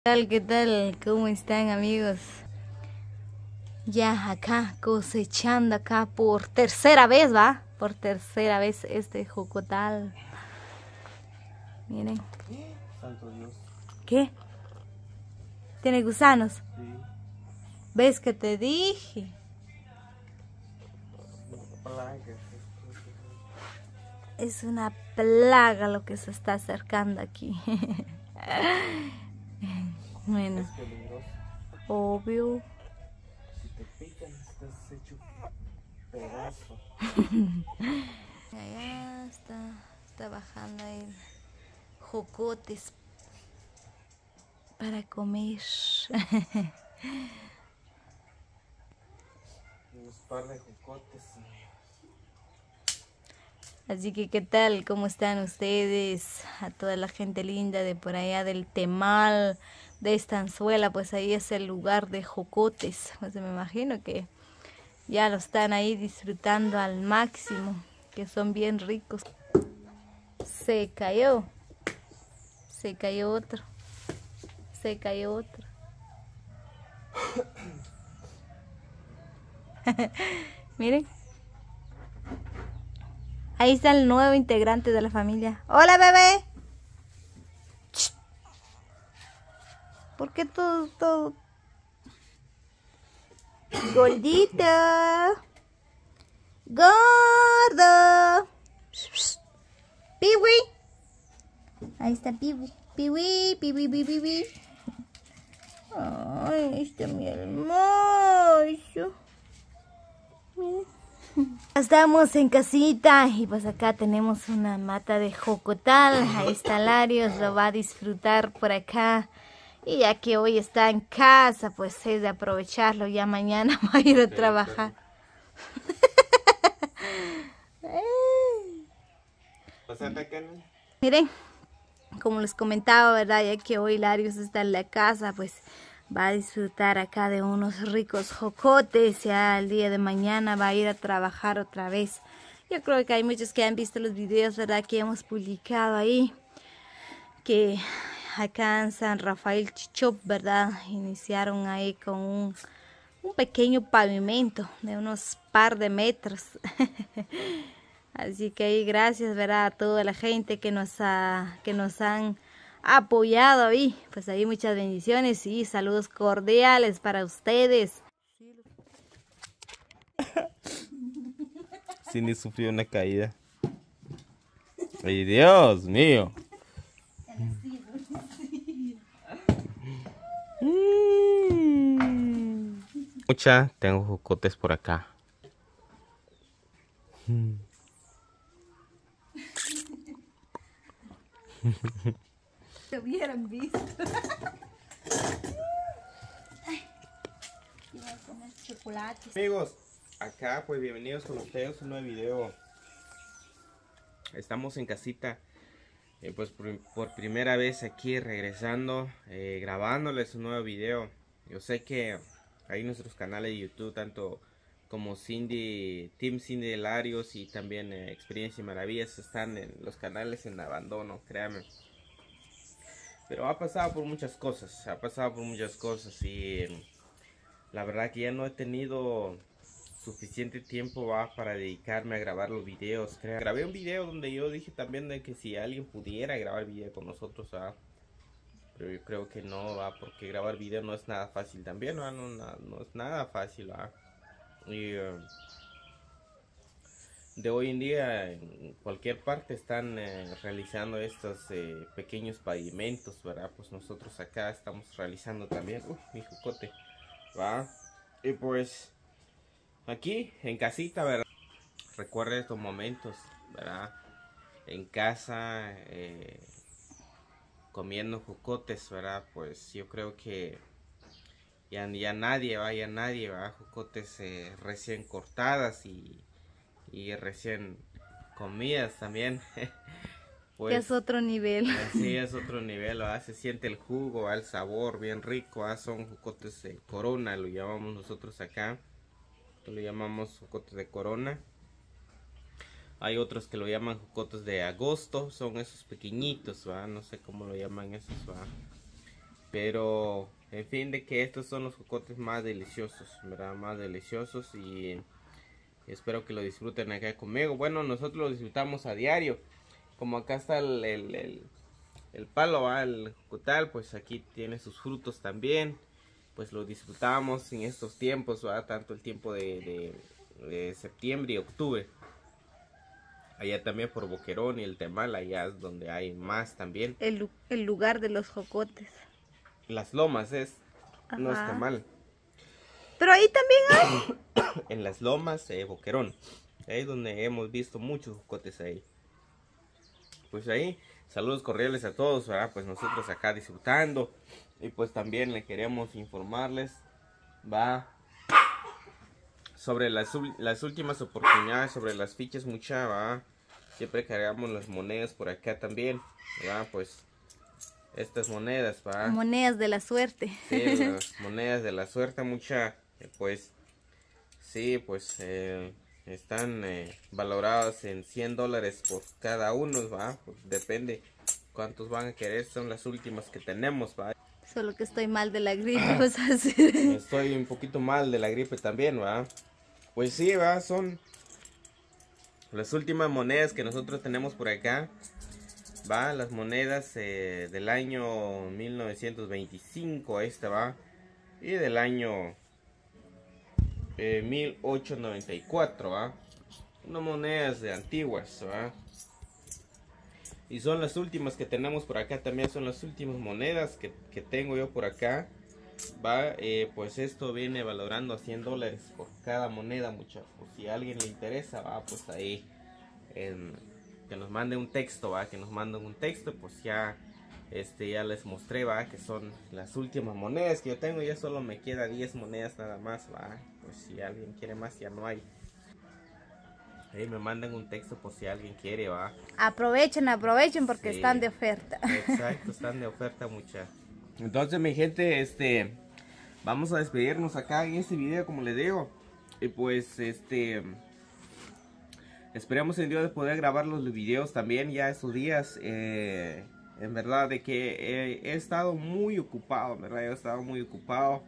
¿Qué tal? ¿Qué tal? ¿Cómo están, amigos? Ya acá cosechando acá por tercera vez, ¿va? Por tercera vez este jocotal. Miren. Santo Dios. ¿Qué? ¿Tiene gusanos? Sí. ¿Ves que te dije? Plagas. Es una plaga lo que se está acercando aquí. Bueno, Es peligroso. obvio. Si te pican, estás hecho pedazo. Allá está bajando el jocotes para comer. Unos par de jocotes. Así que, ¿qué tal? ¿Cómo están ustedes? A toda la gente linda de por allá del Temal, de Estanzuela, pues ahí es el lugar de jocotes. Pues me imagino que ya lo están ahí disfrutando al máximo, que son bien ricos. Se cayó otro, se cayó otro. Miren. Ahí está el nuevo integrante de la familia. ¡Hola, bebé! ¡Shh! ¿Por qué todo? ¡Gordito! ¡Gordo! ¡Piwi! Ahí está Piwi. ¡Piwi! ¡Piwi, piwi, piwi! ¡Ay, está mi hermoso! Mira. Estamos en casita y pues acá tenemos una mata de jocotal. Ahí está Larios, lo va a disfrutar por acá. Y ya que hoy está en casa, pues es de aprovecharlo. Ya mañana va a ir a trabajar. Miren, como les comentaba, ¿verdad? Ya que hoy Larios está en la casa, pues va a disfrutar acá de unos ricos jocotes. Ya el día de mañana va a ir a trabajar otra vez. Yo creo que hay muchos que han visto los videos, ¿verdad? Que hemos publicado ahí. Que acá en San Rafael Chichop, ¿verdad? Iniciaron ahí con un pequeño pavimento de unos par de metros. Así que ahí gracias, ¿verdad? A toda la gente que nos han apoyado ahí. Pues ahí muchas bendiciones y saludos cordiales para ustedes. Cindy sufrió una caída. ¡Ay, Dios mío! Mucha, tengo jocotes por acá. Te hubieran visto. Iba a comer chocolates. Amigos, acá pues bienvenidos con ustedes a un nuevo video. Estamos en casita, pues por primera vez aquí regresando, grabándoles un nuevo video. Yo sé que hay nuestros canales de YouTube, tanto como Team Cindy Larios y también Experiencia y Maravillas, están en los canales en abandono, créanme. Pero ha pasado por muchas cosas, y la verdad que ya no he tenido suficiente tiempo para dedicarme a grabar los videos. Grabé un video donde yo dije también de que si alguien pudiera grabar video con nosotros, pero yo creo que no, porque grabar video no es nada fácil también, no es nada fácil. Y de hoy en día en cualquier parte están realizando estos pequeños pavimentos, ¿verdad? Pues nosotros acá estamos realizando también. Mi jocote, ¿va? Y pues aquí en casita, ¿verdad? Recuerda estos momentos, ¿verdad? En casa, comiendo jocotes, ¿verdad? Pues yo creo que ya nadie va, jocotes recién cortadas y recién comidas también. Pues, Que es otro nivel. Sí, es otro nivel, ¿verdad? Se siente el jugo, el sabor bien rico, ¿verdad? Son jocotes de Corona, lo llamamos nosotros acá. Lo llamamos jocotes de Corona. Hay otros que lo llaman jocotes de agosto, son esos pequeñitos, ¿va? No sé cómo lo llaman esos, ¿va? Pero en fin, de que estos son los jocotes más deliciosos, ¿verdad? Más deliciosos, y espero que lo disfruten acá conmigo. Bueno, nosotros lo disfrutamos a diario. Como acá está el palo, ¿va? El jocotal, pues aquí tiene sus frutos también. Pues lo disfrutamos en estos tiempos, ¿va? Tanto el tiempo de septiembre y octubre. Allá también por Boquerón y el Temal, allá es donde hay más también. El lugar de los jocotes. Las Lomas es, Ajá. no está mal. Pero ahí también hay. En las Lomas, Boquerón. Ahí es donde hemos visto muchos jocotes ahí. Pues ahí, saludos cordiales a todos, ¿verdad? Pues nosotros acá disfrutando. Y pues también le queremos informarles, va, sobre las últimas oportunidades, sobre las fichas, mucha, va. Siempre cargamos las monedas por acá también, ¿verdad? Pues estas monedas, va. Monedas de la suerte. Sí, las monedas de la suerte, mucha, pues, sí, pues, están valoradas en $100 por cada uno, va. Pues depende cuántos van a querer, son las últimas que tenemos, va. Solo que estoy mal de la gripe, pues así. Estoy un poquito mal de la gripe también, va. Pues sí, va, son las últimas monedas que nosotros tenemos por acá. Va, las monedas del año 1925, esta va. Y del año 1894, va. Unas monedas de antiguas, va. Y son las últimas que tenemos por acá también, son las últimas monedas que tengo yo por acá. Va, pues esto viene valorando a $100 por cada moneda, muchachos. Si a alguien le interesa, va, pues ahí que nos mande un texto, va, que nos manden un texto, pues ya ya les mostré, va, que son las últimas monedas que yo tengo. Ya solo me queda 10 monedas nada más, va. Pues si alguien quiere más, ya no hay. Ahí me mandan un texto por si alguien quiere, va. Aprovechen porque sí, están de oferta. Exacto, están de oferta, mucha. Entonces, mi gente, vamos a despedirnos acá en este video, como les digo. Y pues, esperemos en Dios de poder grabar los videos también ya estos días. En verdad, de que he estado muy ocupado, ¿verdad? He estado muy ocupado.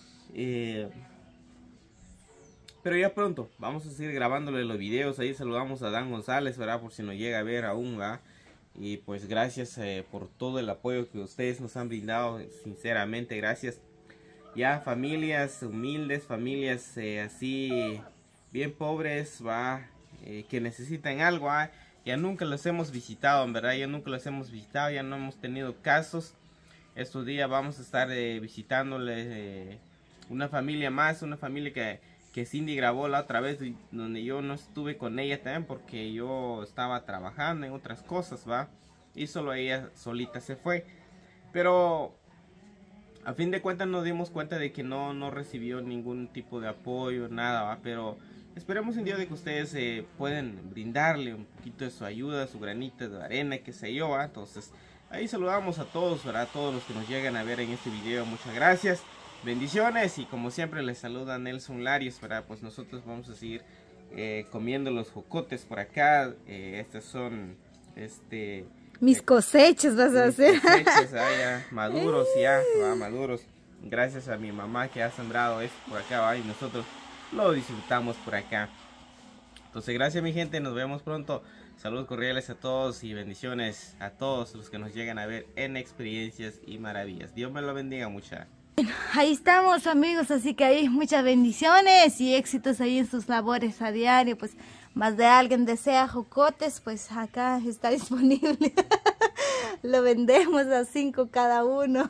Pero ya pronto vamos a seguir grabándole los videos. Ahí saludamos a Dan González, ¿verdad? Por si nos llega a ver aún, ¿verdad? Y pues gracias por todo el apoyo que ustedes nos han brindado. Sinceramente, gracias. Ya familias humildes, familias así bien pobres, ¿va? Que necesitan algo, ¿va? Ya nunca los hemos visitado, en verdad. Ya nunca los hemos visitado, ya no hemos tenido casos. Estos días vamos a estar visitándoles una familia más, una familia que Cindy grabó la otra vez, donde yo no estuve con ella también porque yo estaba trabajando en otras cosas, va, y solo ella solita se fue. Pero a fin de cuentas nos dimos cuenta de que no recibió ningún tipo de apoyo, nada, va. Pero esperemos en Dios de que ustedes pueden brindarle un poquito de su ayuda, su granita de arena, qué sé yo, va. Entonces ahí saludamos a todos, ¿verdad? A todos los que nos llegan a ver en este video, muchas gracias. Bendiciones, y como siempre les saluda Nelson Larios, ¿verdad? Pues nosotros vamos a seguir comiendo los jocotes por acá. Estas son mis cosechas vas a hacer. Cosechas, ya maduros, ya va, maduros. Gracias a mi mamá que ha sembrado esto por acá, va, y nosotros lo disfrutamos por acá. Entonces gracias, mi gente, nos vemos pronto. Saludos cordiales a todos y bendiciones a todos los que nos llegan a ver en Experiencias y Maravillas. Dios me lo bendiga, mucha. Ahí estamos, amigos, así que ahí muchas bendiciones y éxitos ahí en sus labores a diario. Pues más de alguien desea jocotes, pues acá está disponible. Lo vendemos a 5 cada uno.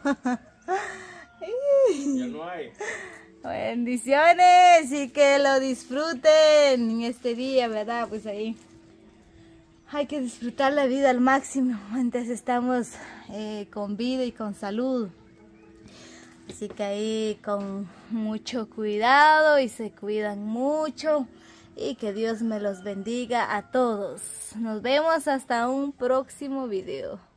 Ya no hay. Bendiciones y que lo disfruten en este día, ¿verdad? Pues ahí hay que disfrutar la vida al máximo mientras estamos con vida y con salud. Así que ahí con mucho cuidado y se cuidan mucho y que Dios me los bendiga a todos. Nos vemos hasta un próximo video.